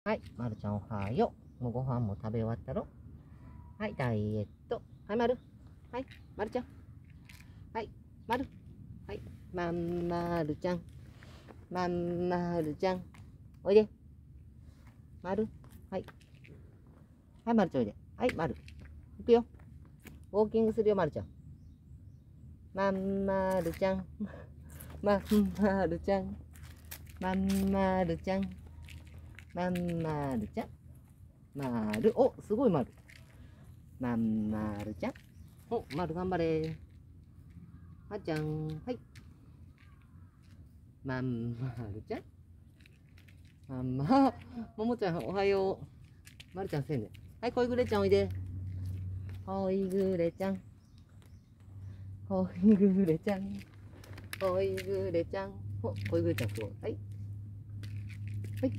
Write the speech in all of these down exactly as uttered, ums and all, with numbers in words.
はい、まるちゃんおはよう。もうご飯も食べ終わったろ。はい、ダイエット。はい、まる。はい、まるちゃん。はい、まる。はい、まんまるちゃん。まんまるちゃん。おいで。まる。はい。はい、まるちゃんおいで。はい、まる。いくよ。ウォーキングするよ、まるちゃん。まんまるちゃん。まんまるちゃん。まんまるちゃん。まんまるちゃん。まる。お、すごいまる。まんまるちゃん。お、まる頑張れ。はちゃん。はい。まんまるちゃん。まんま、ももちゃんおはよう。まるちゃんせんね。はい、こいぐれちゃんおいで。こいぐれちゃん。こいぐれちゃん。こいぐれちゃん。お、こいぐれちゃんすごい。はい。はい。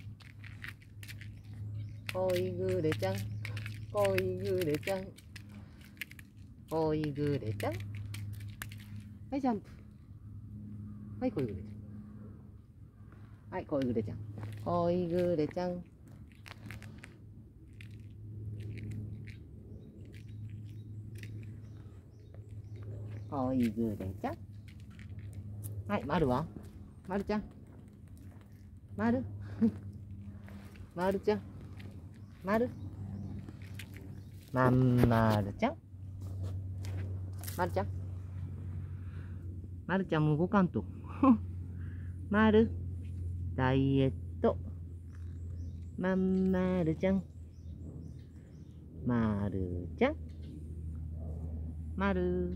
こいぐれちゃん。こいぐれちゃん。こいぐれちゃん。はい、ジャンプ。はい、こいぐれちゃん。はい、こいぐれちゃん。こいぐれちゃん。こいぐれちゃん。はい、まるはまるちゃん。まる。まるちゃん。まる。まんまるちゃん。まるちゃん。まるちゃんも動かんと。まる。ダイエット。まんまるちゃん。まるちゃん。まる。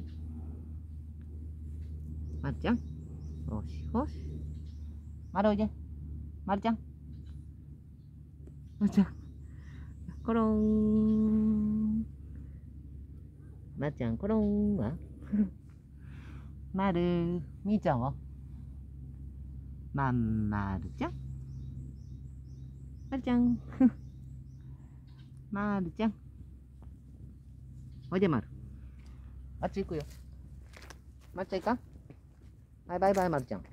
まるちゃん。よしよし。まるおいで。まるちゃん。まるちゃん。コロン。まるちゃん、コロンはまる。みーちゃんはまんまるちゃん。まるちゃん。まるちゃん。おいでまる。あっち行くよ。まるちゃん行かん。はい、バイバイまるちゃん。